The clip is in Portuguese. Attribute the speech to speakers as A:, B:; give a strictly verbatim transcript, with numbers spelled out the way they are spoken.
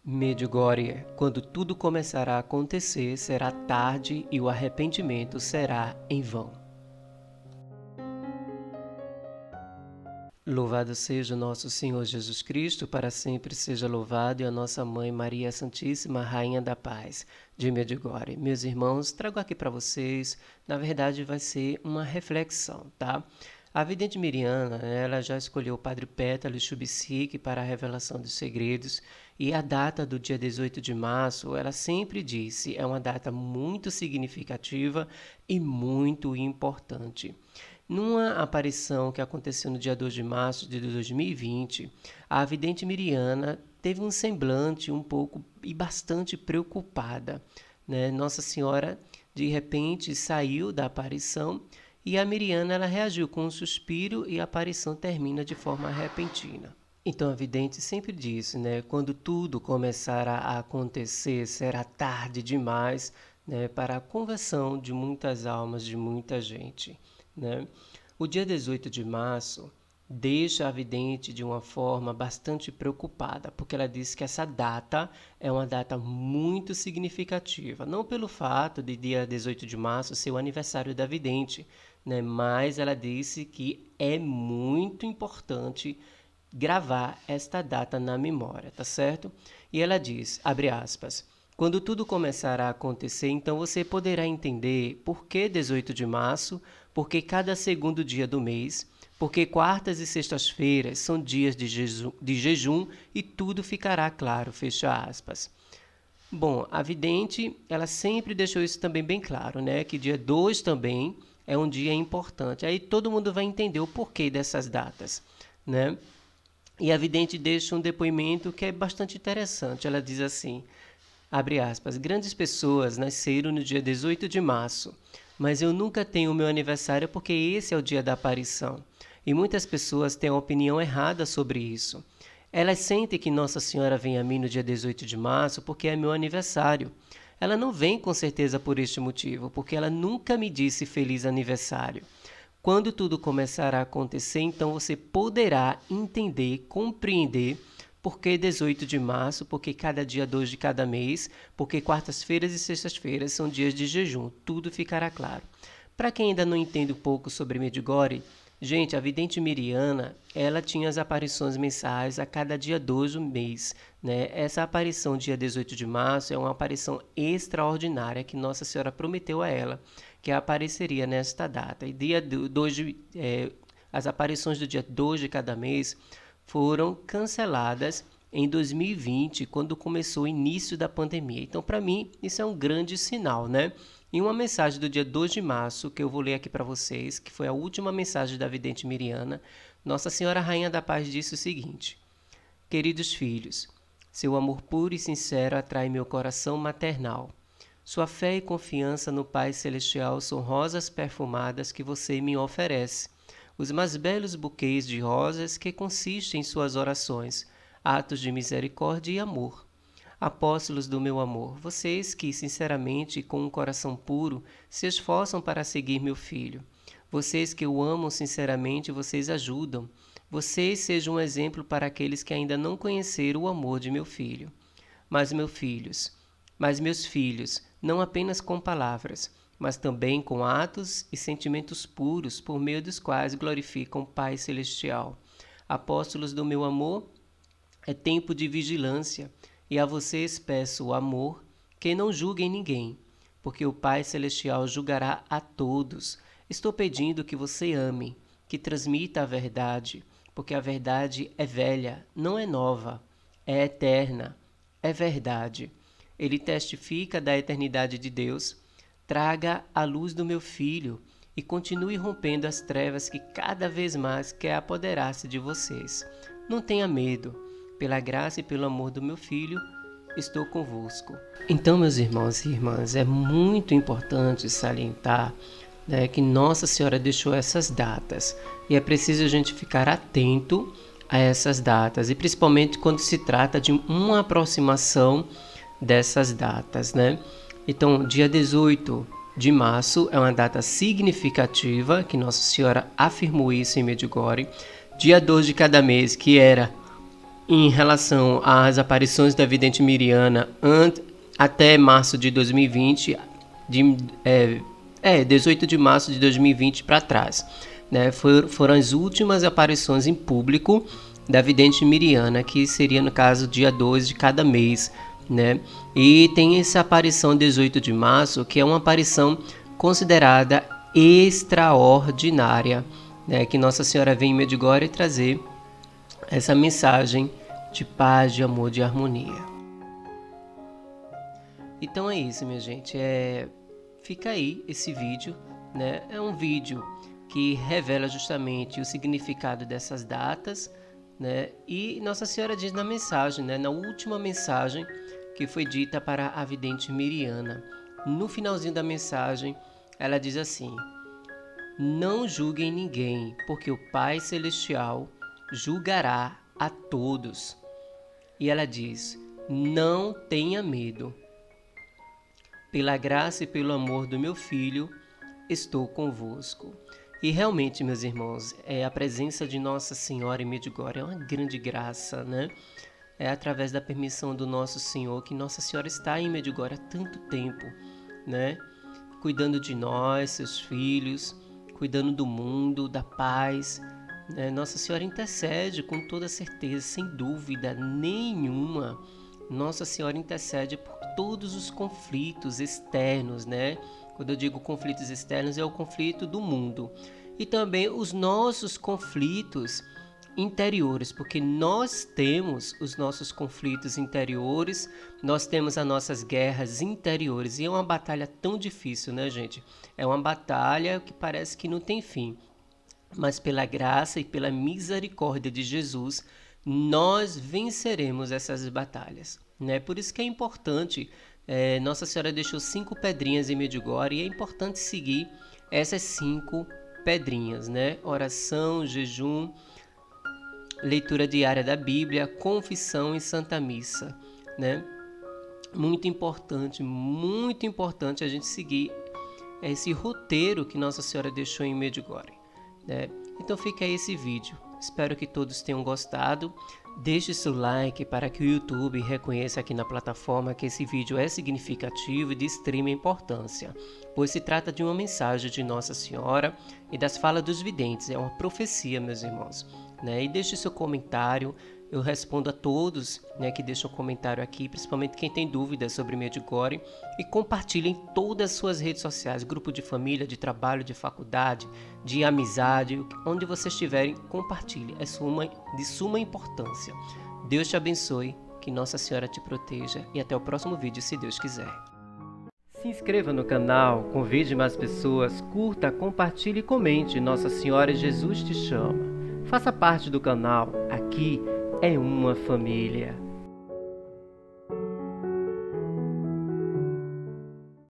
A: Medjugorje, quando tudo começará a acontecer, será tarde e o arrependimento será em vão. Louvado seja o nosso Senhor Jesus Cristo, para sempre seja louvado, e a nossa Mãe Maria Santíssima, Rainha da Paz de Medjugorje. Meus irmãos, trago aqui para vocês, na verdade vai ser uma reflexão, tá? A vidente Miriana, ela já escolheu o Padre Pétalo Chubiscique para a revelação dos segredos, e a data do dia dezoito de março, ela sempre disse, é uma data muito significativa e muito importante. Numa aparição que aconteceu no dia dois de março de dois mil e vinte, a vidente Miriana teve um semblante um pouco e bastante preocupada, né? Nossa Senhora, de repente, saiu da aparição e a Miriana ela reagiu com um suspiro e a aparição termina de forma repentina. Então a vidente sempre disse, né? Quando tudo começar a acontecer, será tarde demais, né? Para a conversão de muitas almas, de muita gente. Né? O dia dezoito de março deixa a vidente de uma forma bastante preocupada, porque ela disse que essa data é uma data muito significativa, não pelo fato de dia dezoito de março ser o aniversário da vidente, né? Mas ela disse que é muito importante gravar esta data na memória, tá certo? E ela diz, abre aspas, quando tudo começar a acontecer, então você poderá entender por que dezoito de março, porque cada segundo dia do mês, porque quartas e sextas-feiras são dias de jejum, de jejum e tudo ficará claro, fecha aspas. Bom, a vidente, ela sempre deixou isso também bem claro, né? Que dia dois também é um dia importante. Aí todo mundo vai entender o porquê dessas datas, né? E a vidente deixa um depoimento que é bastante interessante. Ela diz assim, abre aspas, grandes pessoas nasceram no dia dezoito de março, mas eu nunca tenho o meu aniversário porque esse é o dia da aparição. E muitas pessoas têm uma opinião errada sobre isso. Elas sentem que Nossa Senhora vem a mim no dia dezoito de março porque é meu aniversário. Ela não vem com certeza por este motivo, porque ela nunca me disse feliz aniversário. Quando tudo começar a acontecer, então você poderá entender, compreender por que dezoito de março, porque cada dia dois de cada mês, porque quartas-feiras e sextas-feiras são dias de jejum, tudo ficará claro. Para quem ainda não entende um pouco sobre Medjugorje, gente, a vidente Miriana, ela tinha as aparições mensais a cada dia dois do mês, né? Essa aparição dia dezoito de março é uma aparição extraordinária que Nossa Senhora prometeu a ela, que apareceria nesta data. E dia dois de, é, as aparições do dia dois de cada mês foram canceladas em dois mil e vinte, quando começou o início da pandemia. Então, para mim, isso é um grande sinal, né? Em uma mensagem do dia dois de março, que eu vou ler aqui para vocês, que foi a última mensagem da vidente Miriana, Nossa Senhora Rainha da Paz disse o seguinte, queridos filhos, seu amor puro e sincero atrai meu coração maternal. Sua fé e confiança no Pai Celestial são rosas perfumadas que você me oferece. Os mais belos buquês de rosas que consistem em suas orações, atos de misericórdia e amor. Apóstolos do meu amor, vocês que, sinceramente e com um coração puro, se esforçam para seguir meu filho. Vocês que o amam sinceramente, vocês ajudam. Vocês sejam um exemplo para aqueles que ainda não conheceram o amor de meu filho. Mas, meus filhos, mas meus filhos, não apenas com palavras, mas também com atos e sentimentos puros, por meio dos quais glorificam o Pai Celestial. Apóstolos do meu amor, é tempo de vigilância, e a vocês peço o amor, que não julguem ninguém, porque o Pai Celestial julgará a todos. Estou pedindo que você ame, que transmita a verdade, porque a verdade é velha, não é nova, é eterna, é verdade. Ele testifica da eternidade de Deus. Traga a luz do meu filho e continue rompendo as trevas que cada vez mais quer apoderar-se de vocês. Não tenha medo. Pela graça e pelo amor do meu filho, estou convosco. Então, meus irmãos e irmãs, é muito importante salientar, né, que Nossa Senhora deixou essas datas. E é preciso a gente ficar atento a essas datas. E principalmente quando se trata de uma aproximação dessas datas, né? Então, dia dezoito de março é uma data significativa, que Nossa Senhora afirmou isso em Medjugorje. Dia dois de cada mês, que era em relação às aparições da vidente Miriana até março de dois mil e vinte, de, é, é, dezoito de março de dois mil e vinte para trás, né? For, foram as últimas aparições em público da vidente Miriana, que seria no caso dia dois de cada mês, né? E tem essa aparição dezoito de março, que é uma aparição considerada extraordinária, né? Que Nossa Senhora vem em Medjugorje trazer essa mensagem de paz, de amor, de harmonia. Então é isso, minha gente. É... Fica aí esse vídeo, né? É um vídeo que revela justamente o significado dessas datas, né? E Nossa Senhora diz na mensagem, né? Na última mensagem que foi dita para a vidente Miriana, no finalzinho da mensagem, ela diz assim: não julguem ninguém, porque o Pai Celestial julgará a todos. E ela diz: não tenha medo. Pela graça e pelo amor do meu Filho, estou convosco. E realmente, meus irmãos, é a presença de Nossa Senhora em Medjugorje é uma grande graça, né? É através da permissão do nosso Senhor que Nossa Senhora está em Medjugorje há tanto tempo, né? Cuidando de nós, seus filhos, cuidando do mundo, da paz, né? Nossa Senhora intercede com toda certeza, sem dúvida nenhuma. Nossa Senhora intercede por todos os conflitos externos, né? Quando eu digo conflitos externos, é o conflito do mundo. E também os nossos conflitos interiores, porque nós temos os nossos conflitos interiores, nós temos as nossas guerras interiores. E é uma batalha tão difícil, né, gente? É uma batalha que parece que não tem fim. Mas pela graça e pela misericórdia de Jesus, nós venceremos essas batalhas, né? Por isso que é importante, é, Nossa Senhora deixou cinco pedrinhas em Medjugorje e é importante seguir essas cinco pedrinhas, né? Oração, jejum, leitura diária da Bíblia, confissão e Santa Missa, né? Muito importante, muito importante a gente seguir esse roteiro que Nossa Senhora deixou em Medjugorje, né? Então fica aí esse vídeo. Espero que todos tenham gostado. Deixe seu like para que o YouTube reconheça aqui na plataforma que esse vídeo é significativo e de extrema importância, pois se trata de uma mensagem de Nossa Senhora e das falas dos videntes. É uma profecia, meus irmãos, né? E deixe seu comentário. Eu respondo a todos, né, que deixam comentário aqui, principalmente quem tem dúvidas sobre Medjugorje, e compartilhe em todas as suas redes sociais, grupo de família, de trabalho, de faculdade, de amizade, onde vocês estiverem, compartilhe, é suma, de suma importância. Deus te abençoe, que Nossa Senhora te proteja e até o próximo vídeo, se Deus quiser. Se inscreva no canal, convide mais pessoas, curta, compartilhe e comente. Nossa Senhora Jesus te chama. Faça parte do canal, aqui é uma família.